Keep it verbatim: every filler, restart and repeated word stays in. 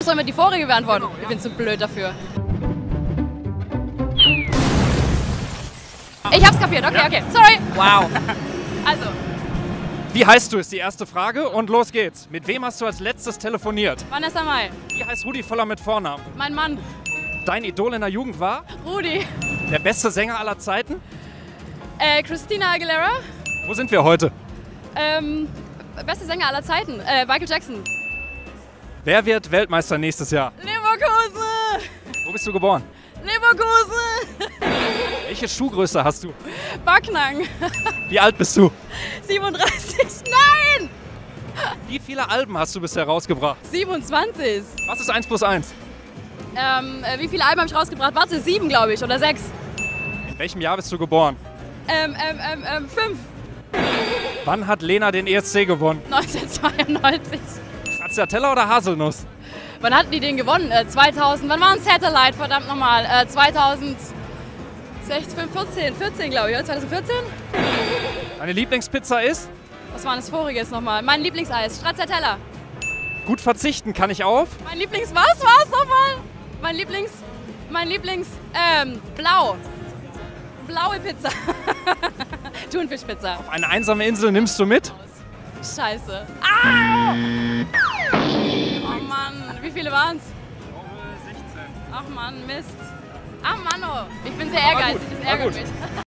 doch immer die vorige beantworten. Ich bin zu blöd dafür. Ich hab's kapiert, okay, okay. Sorry. Wow. Also. Wie heißt du, ist die erste Frage und los geht's. Mit wem hast du als letztes telefoniert? Vanessa Mai. Wie heißt Rudi Völler mit Vornamen? Mein Mann. Dein Idol in der Jugend war? Rudi. Der beste Sänger aller Zeiten? Äh, Christina Aguilera. Wo sind wir heute? Ähm, beste Sänger aller Zeiten. Äh, Michael Jackson. Wer wird Weltmeister nächstes Jahr? Leverkusen. Wo bist du geboren? Leverkusen. Welche Schuhgröße hast du? Backnang. Wie alt bist du? siebenunddreißig. Nein! Wie viele Alben hast du bisher rausgebracht? siebenundzwanzig. Was ist eins plus eins? Ähm, äh, wie viele Alben habe ich rausgebracht? Warte, sieben glaube ich oder sechs. In welchem Jahr bist du geboren? Ähm, ähm, ähm, ähm, fünf. Wann hat Lena den E S C gewonnen? neunzehnhundertzweiundneunzig. Stracciatella oder Haselnuss? Wann hatten die den gewonnen? Äh, zweitausend. Wann war ein Satellite? Verdammt nochmal. Äh, zweitausendsechzehn, vierzehn, vierzehn glaube ich, oder? zweitausendvierzehn? Deine Lieblingspizza ist? Was war das voriges nochmal? Mein Lieblingseis. Stracciatella. Gut verzichten kann ich auf? Mein Lieblings... Was war es nochmal? Mein Lieblings... Mein Lieblings... Ähm, blau. Blaue Pizza. Thunfischpizza. Auf eine einsame Insel nimmst du mit? Scheiße. Ah! Oh Mann, wie viele waren's? sechzehn. Ach Mann, Mist. Ach Mann, oh. Ich bin sehr ehrgeizig, das ärgert mich.